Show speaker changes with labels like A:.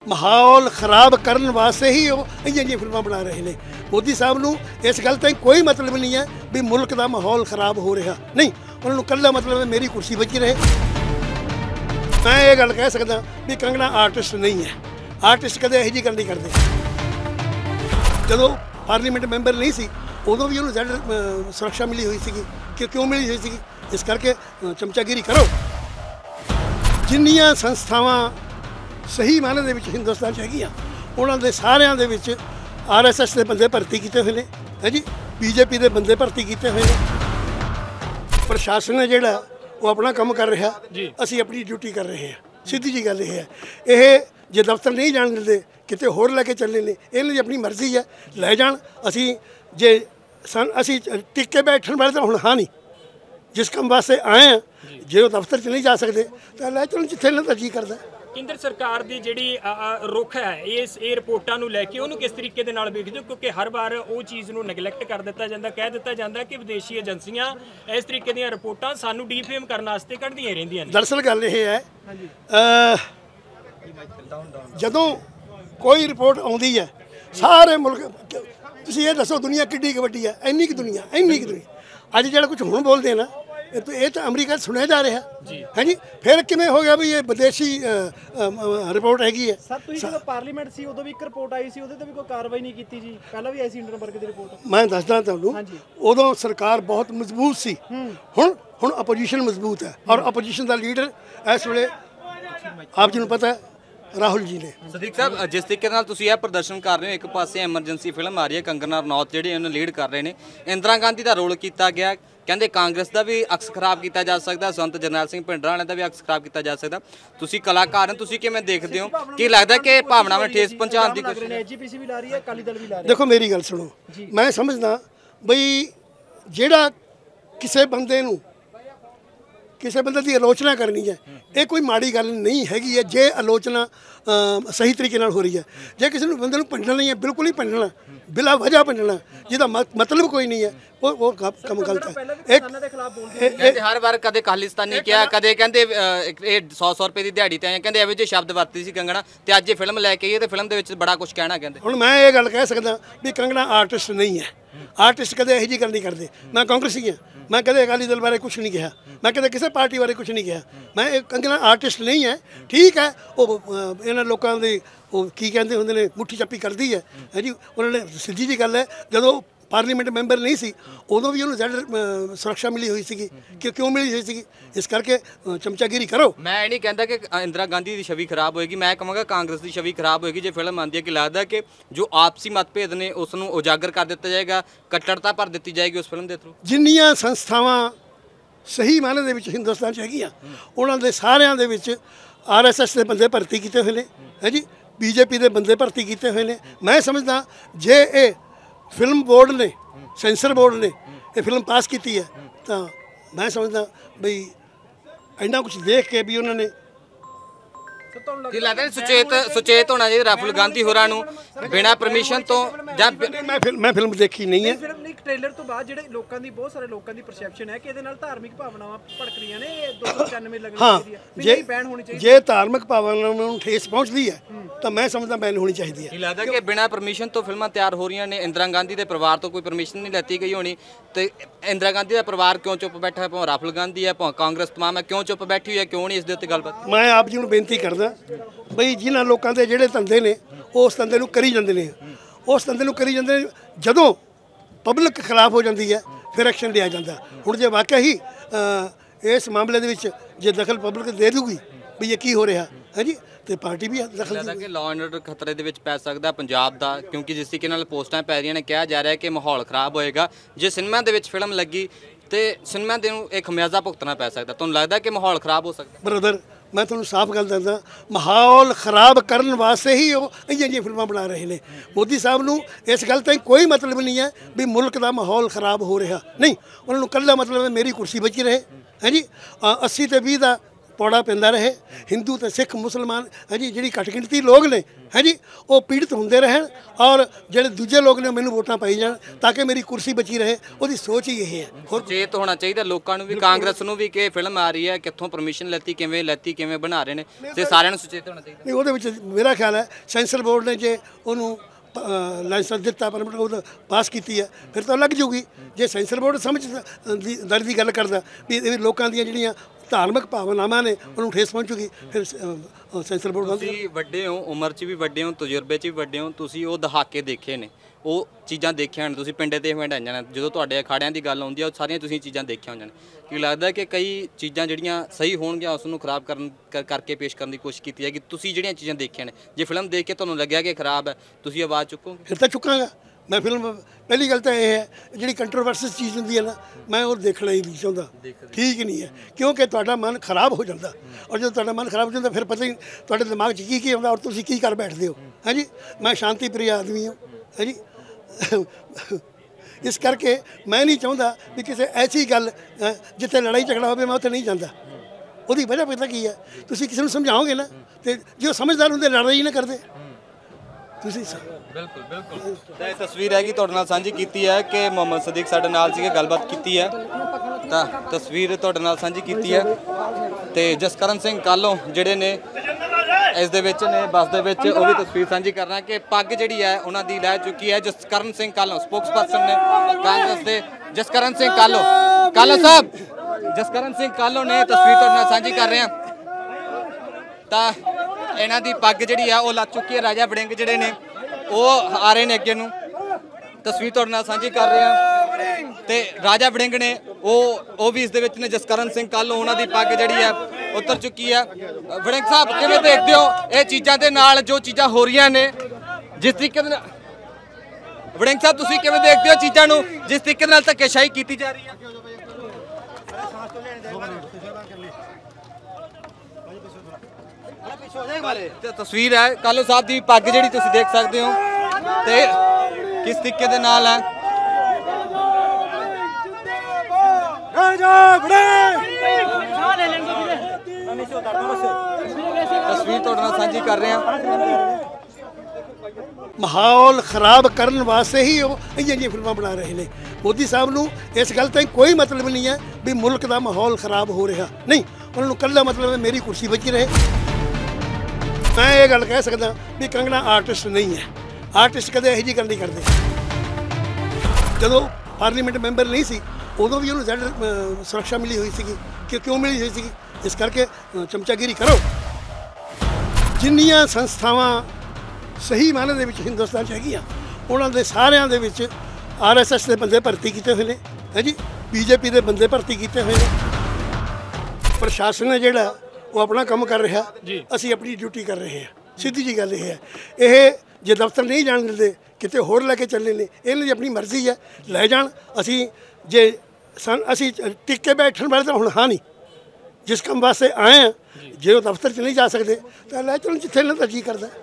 A: माहौल खराब करने वास्ते ही इहियां फिल्मां बना रहे हैं। मोदी साहब नूं इस गल ते कोई मतलब नहीं है भी मुल्क का माहौल खराब हो रहा, नहीं, उन्होंने कल्ला मतलब है मेरी कुर्सी बची रहे। मैं ये गल कह सकदा भी कंगना आर्टिस्ट नहीं है। आर्टिस्ट कदे यही जी गल नहीं करते। जदों पार्लीमेंट मैंबर नहीं सी उदों भी उन्होंने सुरक्षा मिली हुई सी कि क्यों मिली हुई सी, इस करके चमचागिरी करो। जिन्नियां संस्थावां सही मायने दे विच हिंदुस्तान च हैगियां उन्हां दे सारियां दे विच RSS के बंदे भर्ती किए हुए हैं, है जी, BJP के बंदे भर्ती किए हुए हैं। प्रशासन है जिहड़ा वो अपना काम कर रहा, असी अपनी ड्यूटी कर रहे हैं। सीधी जी गल है, ये जे दफ्तर नहीं जान देते किते होर लैके चले ने, इन्हां दी अपनी मर्जी है, लै जान। असी जे असी टिक के बैठण वाले तो हुण हाँ नहीं, जिस काम वास्ते आए हैं जे वो दफ्तर च नहीं जा सकते तो लै चलन जिथे इन्हां दा जी करदा।
B: केंद्र सरकार की जिहड़ी रुख है इस रिपोर्टां नूं लैके उहनूं किस तरीके दे नाल वेखदे हो, क्योंकि हर बार वो चीज़ नूं नैगलैक्ट कर दिता जाता, कह दिता जाता कि विदेशी एजेंसियां इस तरीके दी रिपोर्टां सानूं डीफेम करने वास्ते कढदियां रहिंदियां ने।
A: दरअसल गल ये है, जदों कोई रिपोर्ट आउंदी है सारे मुल्क, तुसीं ये दसो दुनिया किड्डी क वड्डी है, इंनी की दुनिया अज जिहड़ा कुछ हुण बोलदे ना ये तो अमरीका सुनिया जा रहा है जी। फिर किवें हो गया भी ये विदेशी रिपोर्ट हैगी है।
C: सर तुसीं जदों पार्लीमेंट सी उदों भी एक रिपोर्ट आई सी, उहदे ते भी कोई कार्रवाई नहीं कीती जी, पहला भी आई सी हिंडनबर्ग दी रिपोर्ट।
A: मैं दसदा तुहानूं उदों सरकार बहुत मजबूत सी, हुण अपोजिशन मजबूत है और अपोजिशन का लीडर इस वेले आप जी नूं पता है राहुल जी ने।
D: सदीक साहब जिस तरीके नाल तुसीं यह प्रदर्शन कर रहे हो, एक पासे एमरजेंसी फिल्म आ रही है, कंगना रनौत जिहड़ी उन्हें लीड कर रहे हैं, इंदिरा गांधी का रोल किया गया, कहते कांग्रेस का भी अक्स खराब किया जा सकता, संत जरनैल सिंह भिंडरां वाले का भी अक्स खराब किया जा सकता। तुसीं कलाकार हैं, तुसीं किवें देखते हो, कि लगता कि भावनावां ठेस पहुंचाने की कोशिश?
C: एजीपीसी भी ला रही है, अकाली दल भी ला रही है।
A: देखो मेरी गल सुनो, मैं समझदा बई जिहड़ा किसी बंदे नूं किसी बंदे की आलोचना करनी है, ये कोई माड़ी गल नहीं हैगी है जे आलोचना सही तरीके नाल हो रही है। जे किसी बंदे नूं भंडना नहीं है, बिल्कुल ही भंडना, बिला वजह भंडना जिहदा मतलब कोई नहीं है, वो कम गलत है।
D: एक हर बार कदे खालिस्तानी किया, कदे कहते 100 रुपए की दिहाड़ी ते आए, कहते एवं जे शब्द वरती सी कंगना, ते अज ये फिल्म लैके आई ते फिल्म दे विच बड़ा कुछ कहना कहते।
A: हुण मैं ये गल कह सकदा भी कंगना आर्टिस्ट नहीं है। आर्टिस्ट कदे यही जी गल नहीं करते। मैं कांग्रेसी हाँ, मैं कदे अकाली दल बारे कुछ नहीं कहा, मैं कदे किसी पार्टी बारे कुछ नहीं कहा। मैं कंगना आर्टिस्ट नहीं है, ठीक है, वो इन्हां लोकां दी की कहते होंदे ने मुट्ठी चप्पी करती है जी। उन्होंने सीधी जी गल है, जदों पार्लीमेंट मैंबर नहीं सी उदों भी उन्होंने सुरक्षा मिली हुई सी कि क्यों मिली हुई सी, इस करके चमचागिरी करो।
D: मैं नहीं कहता कि इंदिरा गांधी की छवि खराब होएगी, मैं कहूँगा कांग्रेस की छवि खराब होएगी जो फिल्म आती है। कि लगता है कि जो आपसी मतभेद ने उसनूं उजागर कर दिता जाएगा, कट्टरता भर दी जाएगी उस फिल्म के थ्रू।
A: जिन्नियां संस्थावां सही मायने दे विच हिंदुस्तान च हैगियां उन्हां दे सारियां दे विच RSS के बंदे भर्ती किए हुए हैं, है जी, BJP के बंदे भर्ती किए हुए हैं। मैं समझदा जे ये फिल्म बोर्ड ने, सेंसर बोर्ड ने ये फिल्म पास की है, तो मैं समझदा बई इन्ना कुछ देख के भी उन्होंने
D: कि लगता है सुचेत होना चाहिए राहुल गांधी होरां नूं बिना परमिशन तो।
A: मैं फिल्म देखी नहीं है।
C: फिल्म एक ट्रेलर तो बाद ਜਿਹੜੇ ਲੋਕਾਂ ਦੀ ਬਹੁਤ ਸਾਰੇ ਲੋਕਾਂ ਦੀ ਪਰਸੈਪਸ਼ਨ ਹੈ ਕਿ ਇਹਦੇ ਨਾਲ ਧਾਰਮਿਕ ਭਾਵਨਾਵਾਂ ਭੜਕ ਰਹੀਆਂ ਨੇ, 295 ਲੱਗਣੀ ਚਾਹੀਦੀ ਹੈ, ਵੀ ਬੈਨ ਹੋਣੀ ਚਾਹੀਦੀ
A: ਜੇ ਧਾਰਮਿਕ ਭਾਵਨਾਵਾਂ ਨੂੰ ਠੇਸ ਪਹੁੰਚਦੀ ਹੈ ਤਾਂ ਮੈਂ ਸਮਝਦਾ ਬੈਨ ਹੋਣੀ ਚਾਹੀਦੀ ਹੈ।
D: ਕੀ ਲੱਗਦਾ ਕਿ ਬਿਨਾ ਪਰਮਿਸ਼ਨ ਤੋਂ ਫਿਲਮਾਂ ਤਿਆਰ ਹੋ ਰਹੀਆਂ ਨੇ? ਇੰਦਰਾ ਗਾਂਧੀ ਦੇ ਪਰਿਵਾਰ ਤੋਂ ਕੋਈ ਪਰਮਿਸ਼ਨ ਨਹੀਂ ਲੈਤੀ ਗਈ ਹੋਣੀ, ਤੇ ਇੰਦਰਾ ਗਾਂਧੀ ਦਾ ਪਰਿਵਾਰ ਕਿਉਂ ਚੁੱਪ ਬੈਠਾ ਹੈ? ਭਾਵੇਂ ਰਾਹੁਲ ਗਾਂਧੀ ਹੈ, ਭਾਵੇਂ ਕਾਂਗਰਸ ਤਮਾਮ ਹੈ, ਕਿਉਂ ਚੁੱਪ ਬੈਠੀ ਹੋਈ ਹੈ, ਕਿਉਂ ਨਹੀਂ ਇਸ ਦੇ ਉੱਤੇ ਗੱਲਬਾਤ?
A: ਮੈਂ ਆਪ ਜੀ ਨੂੰ ਬੇਨਤੀ ਕਰਦਾ ਬਈ ਜਿਨ੍ਹਾਂ ਲੋਕਾਂ ਦੇ ਜਿਹੜੇ ਧੰਦੇ ਨੇ ਉਸ ਧੰਦੇ ਨੂੰ ਕਰੀ ਜਾਂਦੇ ਨੇ, ਉਸ ਧੰਦੇ ਨੂੰ ਕਰੀ ਜਾਂਦੇ ਨੇ, ਜਦੋਂ ਪਬਲਿਕ ਖਿਲਾਫ ਹੋ ਜਾਂਦੀ ਹੈ ਫਿਰ ਐਕਸ਼ਨ ਲਿਆ ਜਾਂਦਾ। ਹੁਣ ਜੇ ਵਾਕਿਆ ਹੀ ਇਸ ਮਾਮਲੇ ਦੇ ਵਿੱਚ ਜੇ ਦਖਲ ਪਬਲਿਕ ਦੇ ਦੂਗੀ ਵੀ ਇਹ ਕੀ ਹੋ ਰਿਹਾ ਹੈ ਜੀ, ਤੇ ਪਾਰਟੀ ਵੀ ਦਖਲ
D: ਲੱਗਦਾ ਕਿ ਲਾਅ ਐਂਡ ਆਰਡਰ ਖਤਰੇ ਦੇ ਵਿੱਚ ਪੈ ਸਕਦਾ ਪੰਜਾਬ ਦਾ, ਕਿਉਂਕਿ ਜਿਸ ਤਰੀਕੇ ਨਾਲ ਪੋਸਟਾਂ ਪੈ ਰਹੀਆਂ ਨੇ ਕਿਹਾ ਜਾ ਰਿਹਾ ਕਿ ਮਾਹੌਲ ਖਰਾਬ ਹੋਏਗਾ ਜੇ ਸਿਨੇਮਾ ਦੇ ਵਿੱਚ ਫਿਲਮ ਲੱਗੀ ਤੇ ਸਿਨੇਮਾ ਦੇ ਨੂੰ ਇੱਕ ਖਮਿਆਜ਼ਾ ਭੁਗਤਣਾ ਪੈ ਸਕਦਾ। ਤੁਹਾਨੂੰ ਲੱਗਦਾ ਕਿ ਮਾਹੌਲ ਖਰਾਬ ਹੋ ਸਕਦਾ?
A: ਬ੍ਰਦਰ मैं तुहानूं साफ गल दसदा, माहौल खराब करने वास्ते ही इहियां फिल्मां बना रहे हैं। मोदी साहब नूं इस गल ते कोई मतलब नहीं है भी मुल्क का माहौल खराब हो रहा, नहीं, उन्होंने कल्ला मतलब है मेरी कुर्सी बची रहे, है जी। 80 ते 20 का ਪੌੜਾ ਪੈਂਦਾ ਰਹੇ। ਹਿੰਦੂ ਤੇ ਸਿੱਖ ਮੁਸਲਮਾਨ ਹੈ ਜੀ, ਜਿਹੜੀ ਘੱਟ ਗਿਣਤੀ ਲੋਕ ਨੇ ਹੈ ਜੀ, ਉਹ ਪੀੜਤ ਹੁੰਦੇ ਰਹਿਣ, ਔਰ ਜਿਹੜੇ ਦੂਜੇ ਲੋਕ ਨੇ ਮੈਨੂੰ ਵੋਟਾਂ ਪਾਈ ਜਾਣ ਤਾਂ ਕਿ ਮੇਰੀ ਕੁਰਸੀ ਬਚੀ ਰਹੇ। ਉਹਦੀ ਸੋਚ ਹੀ ਇਹ ਹੈ। ਹੋਰ
D: ਚੇਤ ਹੋਣਾ ਚਾਹੀਦਾ ਲੋਕਾਂ ਨੂੰ ਵੀ, ਕਾਂਗਰਸ ਨੂੰ ਵੀ, ਕਿ ਫਿਲਮ ਆ ਰਹੀ ਹੈ, ਕਿੱਥੋਂ ਪਰਮਿਸ਼ਨ ਲੈਤੀ, ਕਿਵੇਂ ਬਣਾ ਰਹੇ ਨੇ, ਤੇ ਸਾਰਿਆਂ ਨੂੰ ਸੁਚੇਤ ਹੋਣਾ ਚਾਹੀਦਾ।
A: ਨਹੀਂ, ਉਹਦੇ ਵਿੱਚ ਮੇਰਾ ਖਿਆਲ ਹੈ ਸੈਂਸਰ ਬੋਰਡ ਨੇ ਜੇ ਉਹਨੂੰ ਲਾਇਸੈਂਸ ਦਿੱਤਾ, ਪਰਮਿਟ ਉਹ ਪਾਸ ਕੀਤੀ ਹੈ, ਫਿਰ ਤਾਂ ਲੱਗ ਜੂਗੀ। ਜੇ ਸੈਂਸਰ ਬੋਰਡ ਸਮਝ ਦੀ ਗੱਲ ਕਰਦਾ ਵੀ ਇਹ ਲੋਕਾਂ ਦੀਆਂ ਜਿਹੜੀਆਂ ਧਾਰਮਿਕ ਭਾਵਨਾਵਾਂ ਨੇ ਉਹਨੂੰ ਠੇਸ ਪਹੁੰਚੂਗੀ, ਫਿਰ ਸੈਂਸਰ ਬੋਰਡ ਬੰਦ।
D: ਤੁਸੀਂ ਵੱਡੇ ਹੋ, ਉਮਰ 'ਚ ਵੀ ਵੱਡੇ ਹੋ, ਤਜਰਬੇ 'ਚ ਵੀ ਵੱਡੇ ਹੋ, ਤੁਸੀਂ ਉਹ ਦਹਾਕੇ ਦੇਖੇ ਨੇ, ਉਹ ਚੀਜ਼ਾਂ ਦੇਖੀਆਂ ਨੇ, ਤੁਸੀਂ ਪਿੰਡੇ ਤੇ ਹੰਡਾਈਆਂ ਨੇ, ਜਦੋਂ ਤੁਹਾਡੇ ਅਖਾੜਿਆਂ ਦੀ ਗੱਲ ਆਉਂਦੀ ਆ ਉਹ ਸਾਰੀਆਂ ਤੁਸੀਂ ਚੀਜ਼ਾਂ ਦੇਖੀਆਂ ਹੋਈਆਂ ਨੇ। ਕੀ ਲੱਗਦਾ ਕਿ ਕਈ ਚੀਜ਼ਾਂ ਜਿਹੜੀਆਂ ਸਹੀ ਹੋਣਗੀਆਂ ਉਸ ਨੂੰ ਖਰਾਬ ਕਰਕੇ ਪੇਸ਼ ਕਰਨ ਦੀ ਕੋਸ਼ਿਸ਼ ਕੀਤੀ ਜਾਏਗੀ? ਤੁਸੀਂ ਜਿਹੜੀਆਂ ਚੀਜ਼ਾਂ ਦੇਖੀਆਂ ਨੇ, ਜੇ ਫਿਲਮ ਦੇਖ ਕੇ ਤੁਹਾਨੂੰ ਲੱਗਿਆ ਕਿ ਖਰਾਬ ਹੈ, ਤੁਸੀਂ ਆਵਾਜ਼ ਚੁੱਕੋਗੇ?
A: ਫਿਰ ਤਾਂ ਚੁੱਕਾਂਗਾ ਮੈਂ ਫਿਲਮ। ਪਹਿਲੀ ਗੱਲ ਤਾਂ ਇਹ ਹੈ, ਜਿਹੜੀ ਕੰਟਰੋਵਰਸਸ ਚੀਜ਼ ਹੁੰਦੀ ਹੈ ਨਾ, ਮੈਂ ਉਹ ਦੇਖਣਾ ਹੀ ਨਹੀਂ ਚਾਹੁੰਦਾ, ਠੀਕ ਨਹੀਂ ਹੈ, ਕਿਉਂਕਿ ਤੁਹਾਡਾ ਮਨ ਖਰਾਬ ਹੋ ਜਾਂਦਾ, ਔਰ ਜਦੋਂ ਤੁਹਾਡਾ ਮਨ ਖਰਾਬ ਹੋ ਜਾਂਦਾ ਫਿਰ ਪਤਾ ਹੀ ਤੁਹਾਡੇ ਦਿਮਾਗ 'ਚ ਕੀ ਆਉਂਦਾ ਔਰ ਤੁਸੀਂ ਕੀ ਕਰ ਬੈਠਦੇ ਹੋ। ਹੈ ਜੀ, ਮੈਂ ਸ਼ਾਂਤੀ ਪ੍ਰਿय ਆਦਮੀ ਹਾਂ, ਹੈ ਜੀ। ਇਸ ਕਰਕੇ ਮੈਂ ਨਹੀਂ ਚਾਹੁੰਦਾ ਵੀ ਕਿਸੇ ਐਸੀ ਗੱਲ ਜਿੱਥੇ ਲੜਾਈ ਝਗੜਾ ਹੋਵੇ ਮੈਂ ਉੱਥੇ ਨਹੀਂ ਜਾਂਦਾ। ਉਹਦੀ ਵਜ੍ਹਾ ਪਤਾ ਕੀ ਹੈ, ਤੁਸੀਂ ਕਿਸੇ ਨੂੰ ਸਮਝਾਓਗੇ ਨਾ, ਤੇ ਜੇ ਉਹ ਸਮਝਦਾਰ ਹੁੰਦੇ ਲੜਾਈ ਨਾ ਕਰਦੇ ਤੁਸੀਂ।
D: ਬਿਲਕੁਲ ਤਾਂ ਇਹ ਤਸਵੀਰ ਹੈਗੀ ਤੁਹਾਡੇ ਨਾਲ ਸਾਂਝੀ ਕੀਤੀ ਹੈ ਕਿ ਮੁਹੰਮਦ ਸਦੀਕ ਸਾਡੇ ਨਾਲ ਸੀਗੇ, ਗੱਲਬਾਤ ਕੀਤੀ ਹੈ, ਤਾਂ ਤਸਵੀਰ ਤੁਹਾਡੇ ਨਾਲ ਸਾਂਝੀ ਕੀਤੀ ਹੈ। ਤੇ ਜਸਕਰਨ ਸਿੰਘ ਕਾਲੋਂ ਜਿਹੜੇ ਨੇ ਇਸ ਦੇ ਵਿੱਚ ਨੇ, ਬੱਸ ਦੇ ਵਿੱਚ, ਉਹ ਵੀ ਤਸਵੀਰ ਸਾਂਝੀ ਕਰਨਾ ਕਿ ਪੱਗ ਜਿਹੜੀ ਹੈ ਉਹਨਾਂ ਦੀ ਲੈ ਚੁੱਕੀ ਹੈ। ਜਸਕਰਨ ਸਿੰਘ ਕਾਲੋਂ ਸਪੋਕਸਪਰਸਨ ਨੇ ਕਾਂਗਰਸ ਦੇ, ਜਸਕਰਨ ਸਿੰਘ ਕਾਲੋਂ ਸਾਹਿਬ, ਜਸਕਰਨ ਸਿੰਘ ਕਾਲੋਂ ਨੇ ਤਸਵੀਰ ਤੁਹਾਡੇ ਨਾਲ ਸਾਂਝੀ ਕਰ ਰਹੇ ਹਾਂ। ਤਾਂ ਇਹਨਾਂ ਦੀ ਪੱਗ ਜਿਹੜੀ ਆ ਉਹ ਲੱਗ ਚੁੱਕੀ ਹੈ। ਰਾਜਾ ਵੜਿੰਗ ਜਿਹੜੇ ਨੇ ਉਹ ਆ ਰਹੇ ਨੇ ਅੱਗੇ ਨੂੰ, ਤਸਵੀਰ ਤੁਹਾਡੇ ਨਾਲ ਸਾਂਝੀ ਕਰ ਰਹੇ ਹਾਂ। ਤੇ ਰਾਜਾ ਵੜਿੰਗ ਨੇ ਉਹ ਵੀ ਇਸ ਦੇ ਵਿੱਚ ਨੇ। ਜਸਕਰਨ ਸਿੰਘ ਕਾਲੋਂ ਉਹਨਾਂ ਦੀ ਪੱਗ ਜਿਹੜੀ ਹੈ ਉਤਰ ਚੁੱਕੀ ਹੈ। ਵੜਿੰਗ ਸਾਹਿਬ ਕਿਵੇਂ ਦੇਖਦੇ ਹੋ ਇਹ ਚੀਜ਼ਾਂ ਦੇ ਨਾਲ ਜੋ ਚੀਜ਼ਾਂ ਹੋ ਰਹੀਆਂ ਨੇ, ਜਿਸ ਤਰੀਕੇ ਦੇ ਨਾਲ, ਵੜਿੰਗ ਸਾਹਿਬ ਤੁਸੀਂ ਕਿਵੇਂ ਦੇਖਦੇ ਹੋ ਚੀਜ਼ਾਂ ਨੂੰ ਜਿਸ ਤਰੀਕੇ ਨਾਲ ਧੱਕੇਸ਼ਾਹੀ ਕੀਤੀ ਜਾ ਰਹੀ ਹੈ? ਤਸਵੀਰ ਹੈ ਕਾਲੋਂ ਸਾਹਿਬ ਦੀ ਪੱਗ ਜਿਹੜੀ ਤੁਸੀਂ ਦੇਖ ਸਕਦੇ ਹੋ, ਤੇ ਕਿਸ ਤਰੀਕੇ ਦੇ ਨਾਲ ਹੈ। ਤਸਵੀਰ ਤੁਹਾਡੇ ਨਾਲ ਸਾਂਝੀ ਕਰ ਰਹੇ ਹਾਂ।
A: ਮਾਹੌਲ ਖਰਾਬ ਕਰਨ ਵਾਸਤੇ ਹੀ ਉਹ ਇਹ ਫਿਲਮਾਂ ਬਣਾ ਰਹੇ ਨੇ। ਮੋਦੀ ਸਾਹਿਬ ਨੂੰ ਇਸ ਗੱਲ ਤਾਂ ਕੋਈ ਮਤਲਬ ਨਹੀਂ ਹੈ ਵੀ ਮੁਲਕ ਦਾ ਮਾਹੌਲ ਖਰਾਬ ਹੋ ਰਿਹਾ, ਨਹੀਂ, ਉਹਨਾਂ ਨੂੰ ਇਕੱਲਾ ਮਤਲਬ ਹੈ ਮੇਰੀ ਕੁਰਸੀ ਬਚੀ ਰਹੇ। ਮੈਂ ਇਹ ਗੱਲ ਕਹਿ ਸਕਦਾ ਵੀ ਕੰਗਣਾ ਆਰਟਿਸਟ ਨਹੀਂ ਹੈ। ਆਰਟਿਸਟ ਕਦੇ ਇਹੋ ਜਿਹੀ ਗੱਲ ਨਹੀਂ ਕਰਦੇ। ਜਦੋਂ ਪਾਰਲੀਮੈਂਟ ਮੈਂਬਰ ਨਹੀਂ ਸੀ ਉਦੋਂ ਵੀ ਉਹਨੂੰ ਜ਼ਿਆਦਾ ਸੁਰੱਖਿਆ ਮਿਲੀ ਹੋਈ ਸੀਗੀ। ਕਿਉਂ ਮਿਲੀ ਹੋਈ ਸੀਗੀ? ਇਸ ਕਰਕੇ ਚਮਚਾਗਿਰੀ ਕਰੋ। ਜਿੰਨੀਆਂ ਸੰਸਥਾਵਾਂ ਸਹੀ ਮਾਇਨੇ ਦੇ ਵਿੱਚ ਹਿੰਦੁਸਤਾਨ 'ਚ ਹੈਗੀਆਂ, ਉਹਨਾਂ ਦੇ ਸਾਰਿਆਂ ਦੇ ਵਿੱਚ RSS ਦੇ ਬੰਦੇ ਭਰਤੀ ਕੀਤੇ ਹੋਏ ਨੇ, ਹੈ ਜੀ, BJP ਦੇ ਬੰਦੇ ਭਰਤੀ ਕੀਤੇ ਹੋਏ ਨੇ। ਪ੍ਰਸ਼ਾਸਨ ਹੈ ਜਿਹੜਾ ਉਹ ਆਪਣਾ ਕੰਮ ਕਰ ਰਿਹਾ, ਅਸੀਂ ਆਪਣੀ ਡਿਊਟੀ ਕਰ ਰਹੇ ਹਾਂ। ਸਿੱਧੀ ਜੀ ਗੱਲ ਇਹ ਹੈ। ਇਹ ਜੇ ਦਫ਼ਤਰ ਨਹੀਂ ਜਾਣ ਦਿੰਦੇ, ਕਿਤੇ ਹੋਰ ਲੈ ਕੇ ਚੱਲੇ ਨੇ, ਇਹਨਾਂ ਦੀ ਆਪਣੀ ਮਰਜ਼ੀ ਹੈ, ਲੈ ਜਾਣ। ਅਸੀਂ ਜੇ ਅਸੀਂ ਟਿਕ ਕੇ ਬੈਠਣ ਵਾਲੇ ਤਾਂ ਹੁਣ ਹਾਂ ਨਹੀਂ, ਜਿਸ ਕੰਮ ਵਾਸਤੇ ਆਏ ਹਾਂ, ਜੇ ਉਹ ਦਫ਼ਤਰ 'ਚ ਨਹੀਂ ਜਾ ਸਕਦੇ ਤਾਂ ਲੈ ਚਲੋ ਜਿੱਥੇ ਇਹਨਾਂ ਦਾ ਜੀ ਕਰਦਾ।